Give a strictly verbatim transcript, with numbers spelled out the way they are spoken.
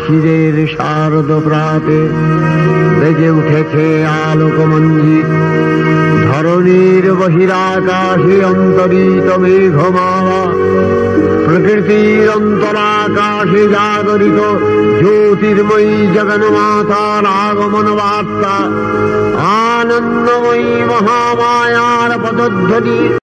শিশিরের শারদ প্রাতে বেজে উঠেছে আলোকমঞ্জিত। ধরণীর বহিরাকাশে অন্তরিত মেঘমালা, প্রকৃতির অন্তরাকাশে জাগরিত জ্যোতির্ময়ী জগন্মাতার আগমন বার্তা, আনন্দময়ী মহামায়ার পদধ্বনি।